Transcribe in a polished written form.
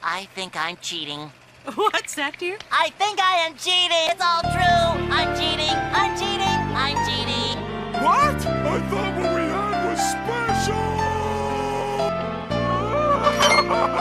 I think I'm cheating. What's that, dear? I think I am cheating. It's all true. I'm cheating. I'm cheating. I'm cheating. What? I thought what we had was special!